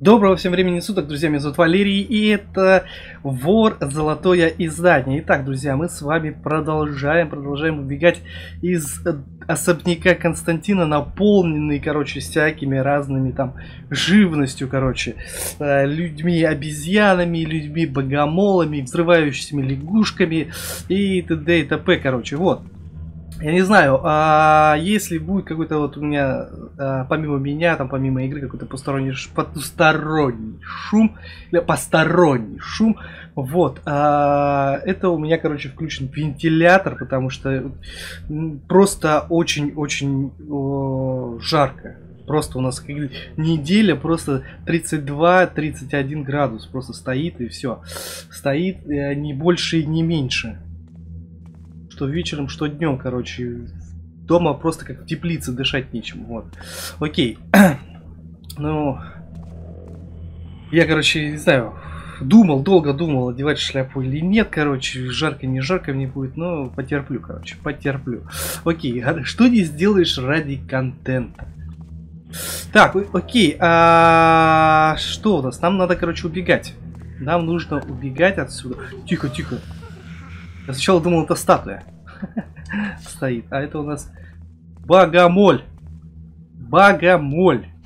Доброго всем времени суток, друзья, меня зовут Валерий, и это Вор Золотое Издание. Итак, друзья, мы с вами продолжаем убегать из особняка Константина, наполненный, всякими разными там живностью, людьми-обезьянами, людьми-богомолами, взрывающимися лягушками и т.д. и т.п. Вот. Я не знаю, если будет какой-то вот у меня, помимо меня, там, помимо игры, какой-то посторонний шум, или посторонний шум, вот, это у меня, включен вентилятор, потому что просто очень-очень жарко. Просто у нас неделя, просто 32-31 градус просто стоит, и все. Стоит не больше и не меньше. Что вечером, что днем, дома просто как в теплице, дышать нечем, вот. Окей. Ну, я, не знаю, долго думал, одевать шляпу или нет, жарко, не жарко мне будет, но потерплю, потерплю. Окей, что не сделаешь ради контента? Так, окей, что у нас? Нам надо, убегать. Нам нужно убегать отсюда. Тихо, тихо. Я сначала думал, это статуя стоит, а это у нас богомоль. Богомоль.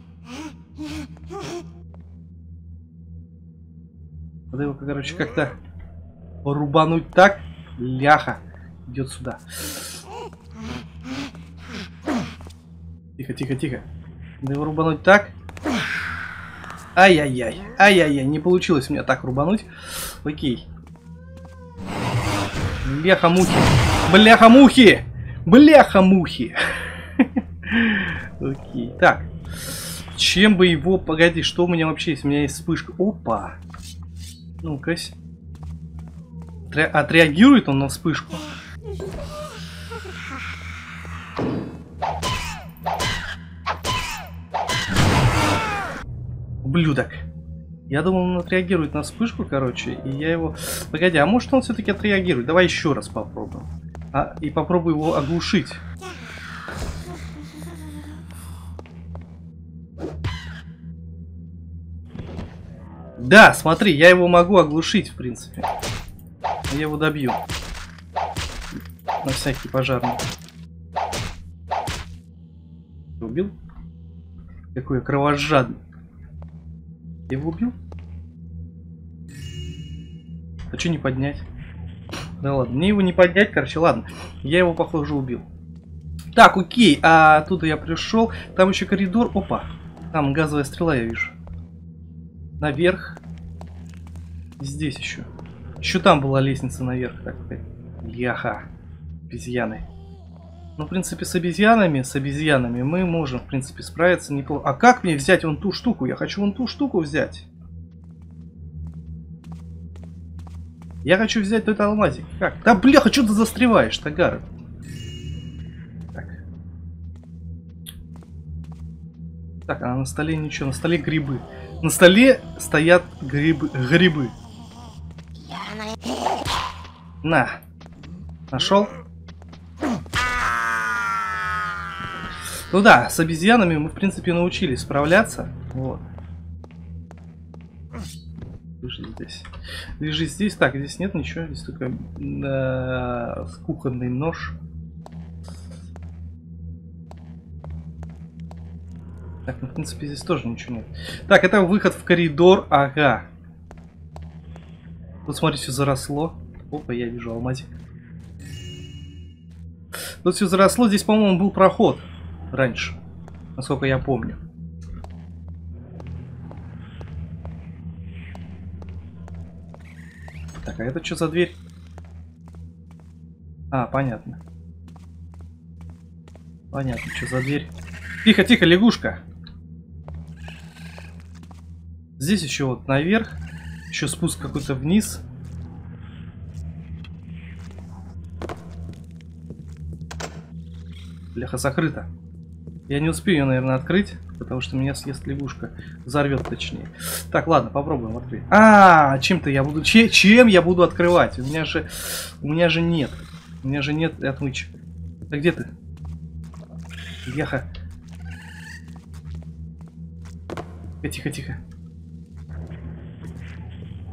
Надо его, как-то рубануть так. Ляха. Идет сюда. Тихо, тихо, тихо. Надо его рубануть так. Ай-яй-яй. Ай-яй-яй. Не получилось у меня так рубануть. Окей. Бляха-мухи! Бляха-мухи! Бляха-мухи! Окей, так. Чем бы его... Погоди, что у меня вообще есть? У меня есть вспышка. Опа! Ну-ка. Отреагирует он на вспышку? Ублюдок. Я думал, он отреагирует на вспышку, и я его... Погоди, а может он все-таки отреагирует? Давай еще раз попробуем. И попробую его оглушить. Да, смотри, я его могу оглушить, в принципе. Я его добью. На всякий пожарный. Убил? Какой я кровожадный. Я его убил? А что не поднять? Да ладно, мне его не поднять, ладно. Я его, похоже, убил. Так, окей, а оттуда я пришел. Там еще коридор. Опа, там газовая стрела, я вижу. Наверх. Здесь еще. Еще там была лестница наверх. Так, яха. Обезьяны. Ну, в принципе, с обезьянами мы можем, в принципе, справиться неплохо. А как мне взять вон ту штуку? Я хочу вон ту штуку взять. Я хочу взять тот алмазик. Как? Да, бляха, что ты застреваешь, Тагар? Так. Так, а на столе ничего. На столе грибы. На столе стоят грибы. На. Нашел? Ну да, с обезьянами мы, в принципе, научились справляться. Вот. Лежи здесь. Лежи здесь. Так, здесь нет ничего. Здесь только кухонный нож. Так, ну, в принципе, здесь тоже ничего нет. Так, это выход в коридор. Ага. Тут, смотри, все заросло. Опа, я вижу алмазик. Тут все заросло. Здесь, по-моему, был проход. Раньше, насколько я помню. Так, а это что за дверь? А, понятно. Понятно, что за дверь. Тихо, тихо, лягушка. Здесь еще вот наверх. Еще спуск какой-то вниз. Бляха, закрыто. Я не успею ее, наверное, открыть, потому что меня съест лягушка. Взорвет, точнее. Так, ладно, попробуем открыть. Чем-то я буду... Чем я буду открывать? У меня же нет. У меня же нет отмычек. Да где ты? Бляха. Тихо, тихо.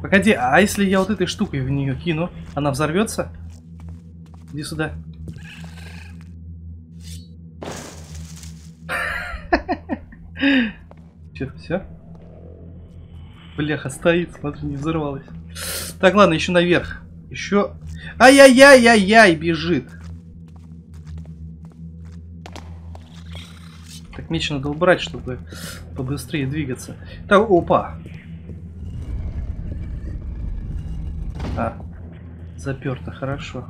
Погоди, а если я вот этой штукой в нее кину, она взорвется? Иди сюда. Че, все? Бляха, стоит, смотри, не взорвалась. Так, ладно, еще наверх. Еще... Ай-яй-яй-яй-яй, бежит. Так, меч надо убрать, чтобы побыстрее двигаться. Так, опа. А, заперто, хорошо.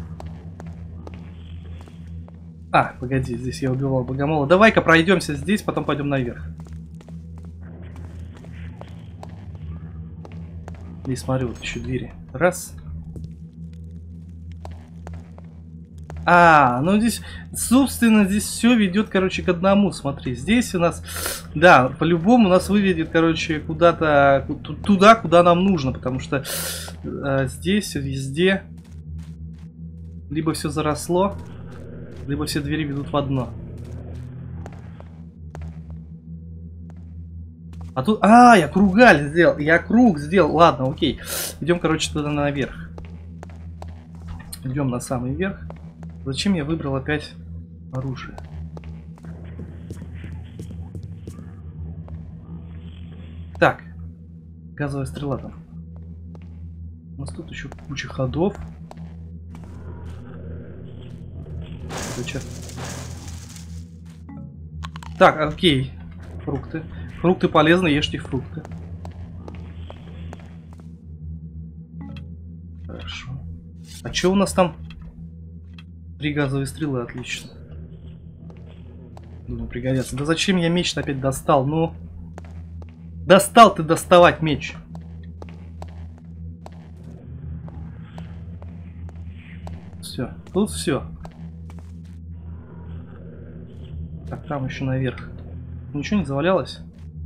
А, погоди, здесь я убивал богомола. Давай-ка пройдемся здесь, потом пойдем наверх. Здесь, смотри, вот еще двери. Раз. А, ну здесь, собственно, здесь все ведет, короче, к одному. Смотри, здесь у нас, да, по-любому нас выведет, короче, куда-то туда, куда нам нужно, потому что здесь везде либо все заросло, либо все двери ведут в одно. А тут, я кругаль сделал, я круг сделал. Ладно, окей, идем, короче, туда наверх. Идем на самый верх. Зачем я выбрал опять оружие? Так. Газовая стрела там. У нас тут еще куча ходов. Так, окей. Фрукты. Фрукты полезны, ешьте фрукты. Хорошо. А что у нас там? 3 газовые стрелы, отлично. Думаю, пригодятся. Да зачем я меч опять достал? Ну, достал ты доставать меч. Все, тут все. Так, там еще наверх. Ничего не завалялось?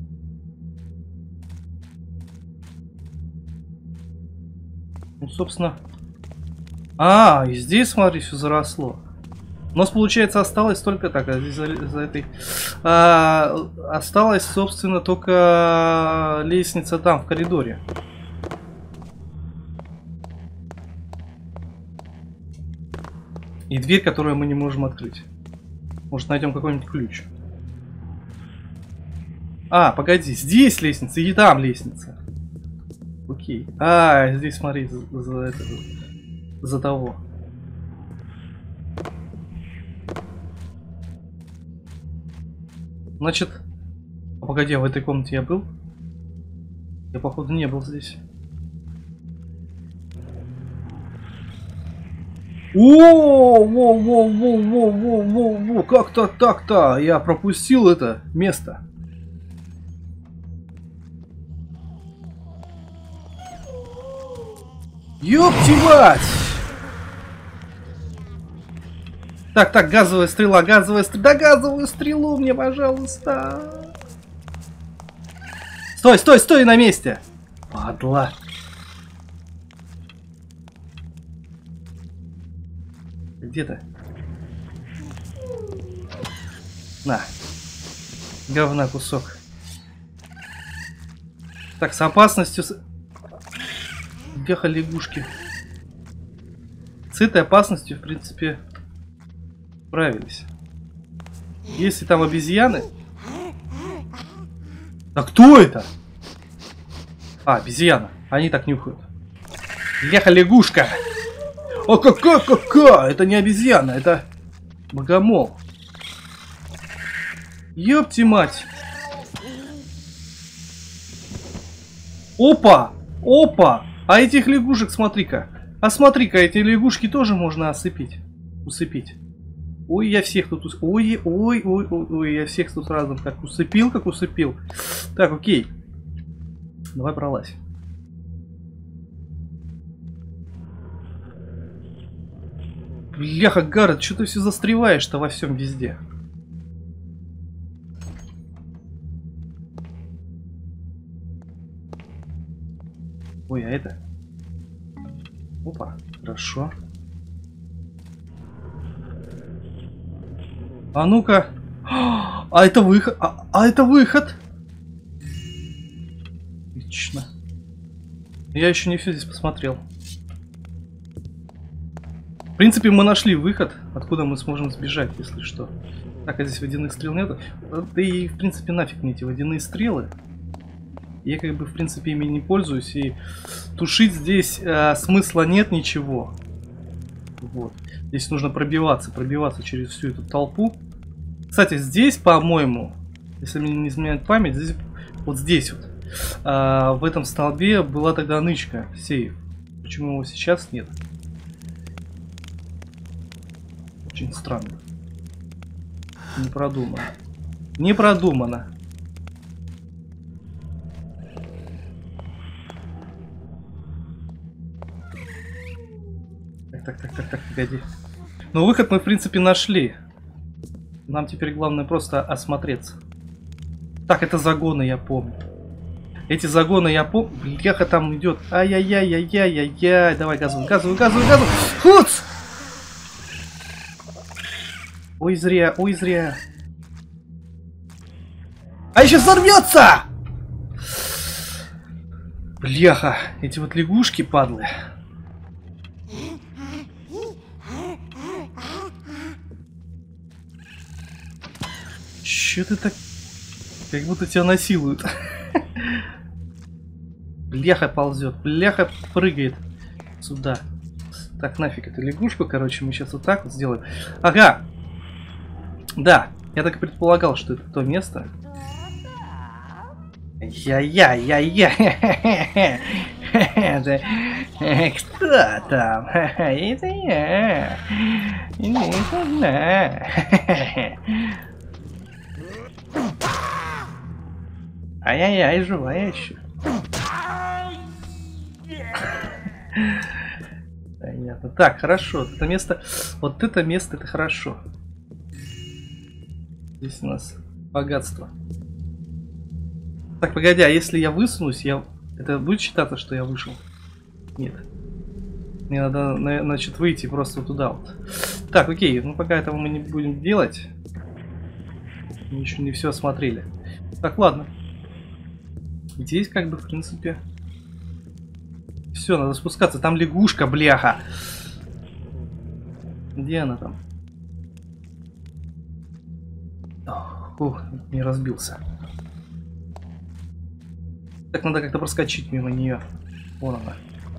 Ну, собственно... и здесь, смотри, все заросло. У нас, получается, осталось только... Так, здесь за этой... осталась, собственно, только лестница там, в коридоре. И дверь, которую мы не можем открыть. Может, найдем какой-нибудь ключ. Погоди, здесь лестница и там лестница. Окей. Здесь, смотри, за того. Значит... погоди, в этой комнате я был? Я, походу, не был здесь. Во, как-то так-то, я пропустил это место. Ёпти мать! Так, газовая стрела, да газовую стрелу мне, пожалуйста. Стой на месте. Падла. Где ты? На. Говна кусок. Так, с опасностью... Беха лягушки. С этой опасностью, в принципе, справились. Если там обезьяны... А кто это? Обезьяна. Они так нюхают. Беха лягушка. Какая? Это не обезьяна, это богомол. Ёпти мать. Опа! А этих лягушек, смотри-ка. Смотри-ка, эти лягушки тоже можно усыпить. Ой, я всех тут Ой, я всех тут разом как усыпил. Так, окей. Давай пролазь. Бляха, Гаррет, что ты все застреваешь-то во всем везде? Ой, а это? Опа, хорошо. А ну-ка. А это выход. А это выход. Отлично. Я еще не все здесь посмотрел. В принципе, мы нашли выход, откуда мы сможем сбежать, если что. Так, а здесь водяных стрел нет. Да и, в принципе, нафиг мне эти водяные стрелы. Я как бы, в принципе, ими не пользуюсь. И тушить здесь смысла нет ничего. Вот. Здесь нужно пробиваться через всю эту толпу. Кстати, здесь, по-моему, если мне не изменяет память, здесь, вот здесь вот, в этом столбе была тогда нычка, сейф. Почему его сейчас нет? Очень странно. Не продумано. Не продумано. Так, погоди. Ну, выход мы, в принципе, нашли. Нам теперь главное просто осмотреться. Так, это загоны, я помню. Эти загоны я помню. Бляха, там идет. Ай-яй-яй-яй-яй-яй. Давай, газуй. Хуц! Ой, зря. А еще взорвется! Бляха, эти вот лягушки, падлы. Че ты так... Как будто тебя насилуют. Бляха ползет, бляха прыгает сюда. Так, нафиг эту лягушку, короче, мы сейчас вот так вот сделаем. Ага. Да, я так и предполагал, что это то место. Я-я-я-я. Кто там? Это я. Ай-яй-яй, живая еще. Понятно. Так, хорошо. Это место. Вот это место, это хорошо. Здесь у нас богатство. Так, погоди, а если я высунусь, это будет считаться, что я вышел? Нет. Мне надо, значит, выйти просто вот туда вот. Так, окей, ну пока этого мы не будем делать. Мы еще не все осмотрели. Так, ладно. Здесь как бы, в принципе... Все, надо спускаться. Там лягушка, бляха. Где она там? Ух, не разбился. Так, надо как-то проскочить мимо нее. Вон она.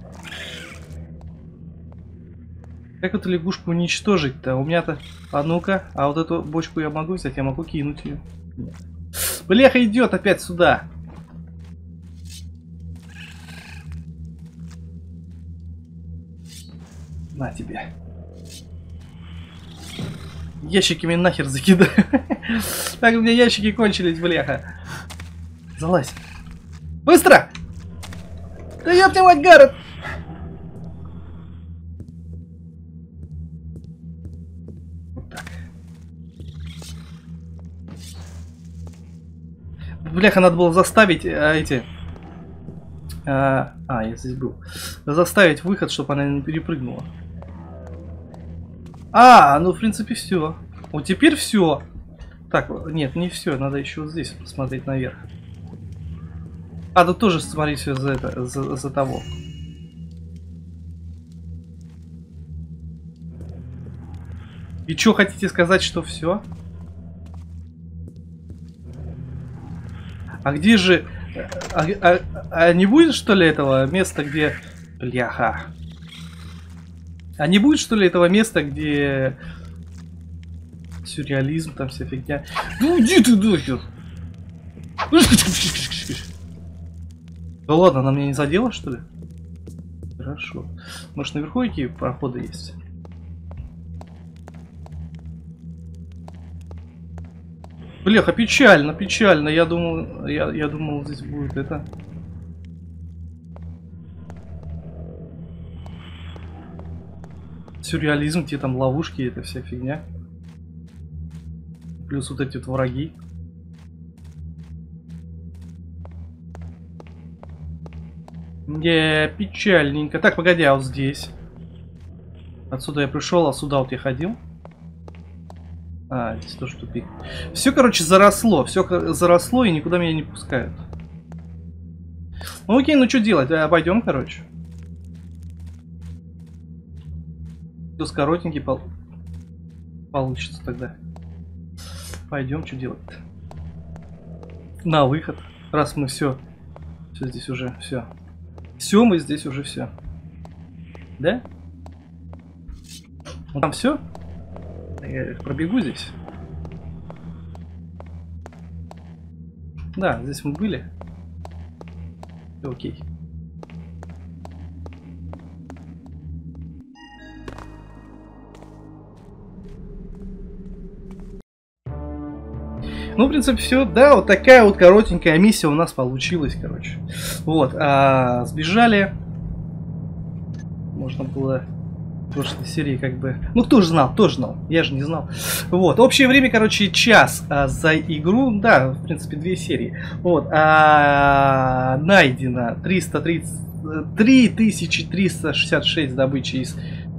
Как эту лягушку уничтожить-то? У меня-то... А ну-ка, а вот эту бочку я могу взять? Я могу кинуть ее. Нет. Бляха идет опять сюда. На тебе. Ящиками нахер закидаю. Так, у меня ящики кончились, бляха. Залазь. Быстро! Да ёпта мать, Гаррет! Вот так. Бляха, надо было заставить эти... я здесь был. Заставить выход, чтобы она не перепрыгнула. Ну в принципе все. Вот теперь все. Так, нет, не все. Надо еще вот здесь посмотреть наверх. Тут тоже смотри все за того. И что, хотите сказать, что все? А где же... не будет, что ли, этого места, где... Бляха. А не будет, что ли, этого места, где... Сюрреализм, там вся фигня. Ну иди ты нахер! Да ладно, она меня не задела, что ли? Хорошо. Может, наверху какие проходы есть? Бляха, печально, печально. Я думал, здесь будет это. Сюрреализм, где там ловушки, это вся фигня. Плюс вот эти вот враги. Не, печальненько. Так, погоди, а вот здесь. Отсюда я пришел, а сюда вот я ходил. Здесь тоже тупик. Все, короче, заросло. Все заросло и никуда меня не пускают. Ну окей, ну что делать? Пойдем, короче. С коротенький получится тогда. Пойдем, что делать-то? На выход. Раз мы все здесь уже, все. Все, мы здесь уже все. Да? Ну там все? Я пробегу здесь. Да, здесь мы были. Все окей. Ну, в принципе, все. Да, вот такая вот коротенькая миссия у нас получилась, короче. Вот. Сбежали. Можно было в прошлой серии как бы... Ну, кто же знал? Кто же знал? Я же не знал. Вот. Общее время, короче, час за игру. Да, в принципе, 2 серии. Вот. Найдено 3366 добычи из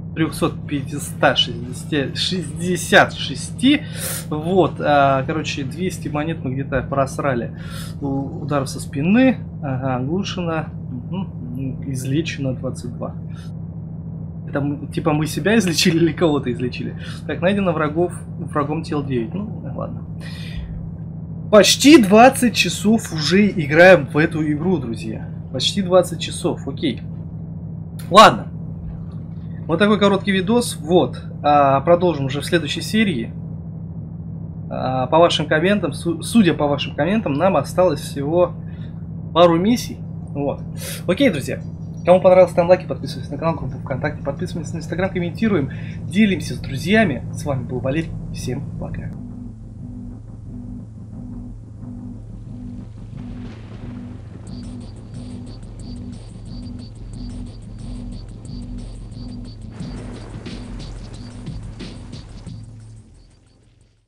366. Вот, короче, 200 монет мы где-то просрали. Удар со спины, ага, оглушено, излечено 22. Это типа мы себя излечили или кого-то излечили? Так, найдено врагом тел 9. Ну, ладно. Почти 20 часов уже играем в эту игру, друзья. Почти 20 часов, окей. Ладно. Вот такой короткий видос. Вот. Продолжим уже в следующей серии. По вашим комментам, судя по вашим комментам, нам осталось всего пару миссий. Вот. Окей, друзья. Кому понравилось, ставим лайки, подписывайтесь на канал, группу ВКонтакте, подписывайтесь на Инстаграм, комментируем, делимся с друзьями. С вами был Валерий. Всем пока.